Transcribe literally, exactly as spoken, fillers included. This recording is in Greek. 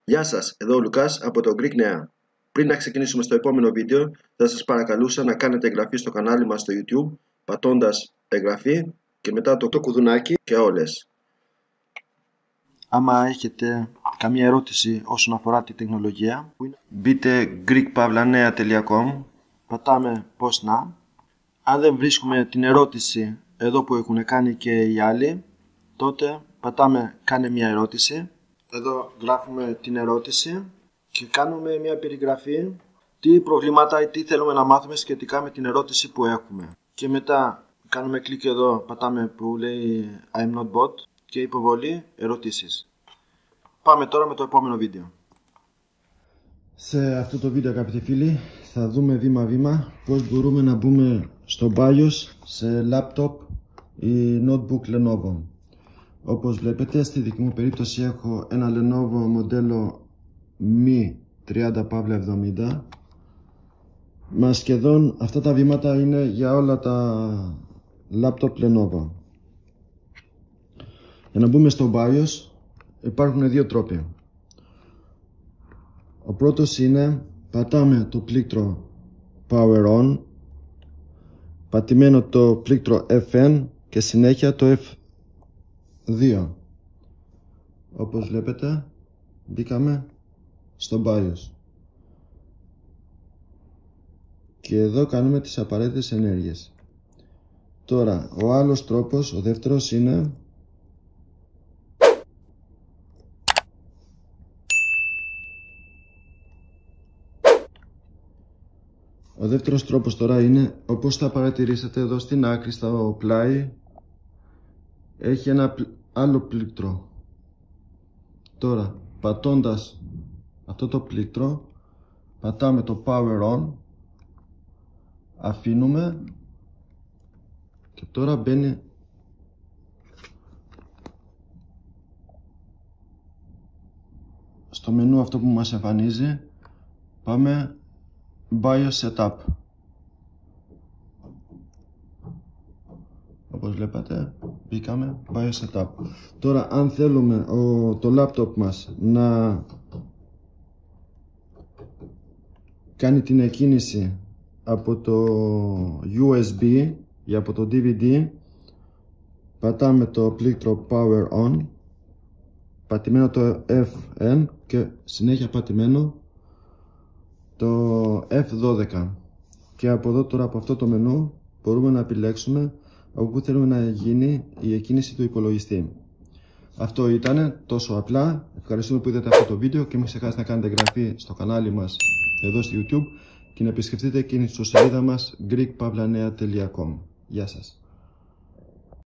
Γεια σας, εδώ ο Λουκάς από το Greek Νέα. Πριν να ξεκινήσουμε στο επόμενο βίντεο, θα σας παρακαλούσα να κάνετε εγγραφή στο κανάλι μας στο YouTube, πατώντας εγγραφή και μετά το, το κουδουνάκι και όλες. Άμα έχετε καμία ερώτηση όσον αφορά τη τεχνολογία, μπείτε greek pavla nea τελεία com, πατάμε πώς να. Αν δεν βρίσκουμε την ερώτηση εδώ που έχουν κάνει και οι άλλοι, τότε πατάμε κάνε μια ερώτηση. Εδώ γράφουμε την ερώτηση και κάνουμε μια περιγραφή τι προβλήματα ή τι θέλουμε να μάθουμε σχετικά με την ερώτηση που έχουμε. Και μετά κάνουμε κλικ εδώ, πατάμε που λέει I'm not bot και υποβολή ερωτήσεις. Πάμε τώρα με το επόμενο βίντεο. Σε αυτό το βίντεο, αγαπητοί φίλοι, θα δούμε βήμα βήμα πώς μπορούμε να μπούμε στο BIOS σε laptop ή notebook Lenovo. Όπως βλέπετε, στη δική μου περίπτωση έχω ένα Lenovo μοντέλο Mi τριάντα εβδομήντα. Μα σχεδόν αυτά τα βήματα είναι για όλα τα laptop Lenovo. Για να μπούμε στο BIOS υπάρχουν δύο τρόποι. Ο πρώτος είναι πατάμε το πλήκτρο Power On, πατημένο το πλήκτρο F N και συνέχεια το F δύο. Όπως βλέπετε μπήκαμε στο BIOS και εδώ κάνουμε τις απαραίτητες ενέργειες. Τώρα ο άλλος τρόπος, ο δεύτερος, είναι ο δεύτερος τρόπος τώρα είναι, όπως θα παρατηρήσετε εδώ στην άκρη, στο πλάι έχει ένα άλλο πλήκτρο. Τώρα πατώντας αυτό το πλήκτρο πατάμε το Power On, αφήνουμε και τώρα μπαίνει στο μενού αυτό που μας εμφανίζει. Πάμε BIOS Setup. Όπως βλέπετε μπήκαμε BIOS Setup. Τώρα αν θέλουμε ο, το laptop μας να κάνει την εκκίνηση από το γιου ες μπι ή από το ντι βι ντι, πατάμε το πλήκτρο Power On, πατημένο το F N και συνέχεια πατημένο το F δώδεκα, και από εδώ τώρα, από αυτό το μενού, μπορούμε να επιλέξουμε από πού θέλουμε να γίνει η εκκίνηση του υπολογιστή. Αυτό ήταν τόσο απλά. Ευχαριστούμε που είδατε αυτό το βίντεο και μην ξεχάσετε να κάνετε εγγραφή στο κανάλι μας εδώ στο YouTube και να επισκεφτείτε και την ιστοσελίδα μας greek pavla nea τελεία com. Γεια σας.